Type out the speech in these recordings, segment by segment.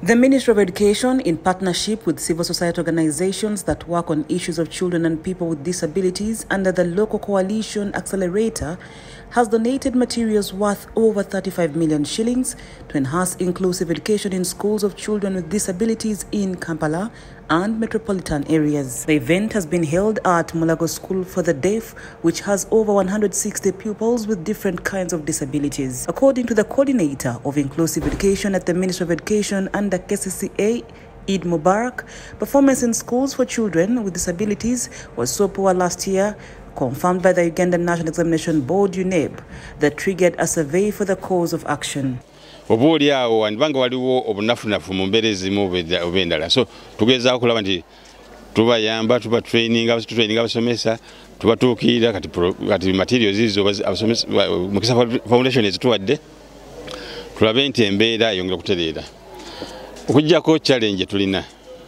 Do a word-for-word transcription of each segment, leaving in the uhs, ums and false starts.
The Ministry of Education, in partnership with civil society organizations that work on issues of children and people with disabilities under the Local Coalition Accelerator, has donated materials worth over thirty-five million shillings to enhance inclusive education in schools of children with disabilities in Kampala and metropolitan areas. The event has been held at Mulago School for the Deaf, which has over one hundred sixty pupils with different kinds of disabilities. According to the coordinator of inclusive education at the Ministry of Education under K C C A, Eid Mubarak, performance in schools for children with disabilities was so poor last year, confirmed by the Ugandan National Examination Board U N E B, that triggered a survey for the cause of action. Obuli awo andibanga waliwo obunafunafu mu mbeera ezimu obendala, so tugezaako okulaba nti tubayamba, tuba training training abasomesa, tubatuukirira kati kati materials izo abasomesa Mukisa Foundation ezituwadde tulabe nti embeera yongera kutereera. Okujjako challenge tulina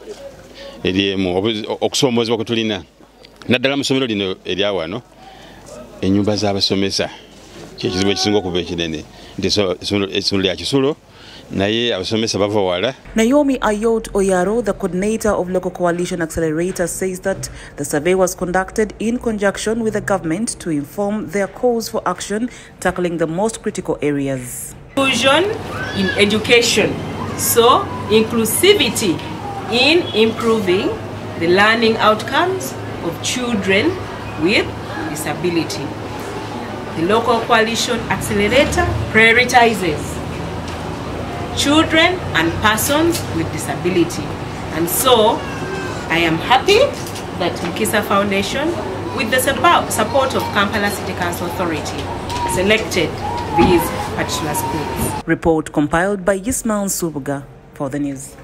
eriemu okusomoozebwa kwe tulina naddala mu ssomero lino erya wano ennyumba z'abasomesa kyekizibu ekisinga okuba ekinene nti essomero lya Kisulo naye abasomesa bava wala. Naomi Ayot Oyaro, the coordinator of Local Coalition Accelerator, says that the survey was conducted in conjunction with the government to inform their calls for action tackling the most critical areas. Inclusion in education, so inclusivity in improving the learning outcomes of children with disability. The Local Coalition Accelerator prioritizes children and persons with disability. And so I am happy that Mukisa Foundation, with the support of Kampala City Council Authority, selected these particular schools. Report compiled by Yismail Subuga for the news.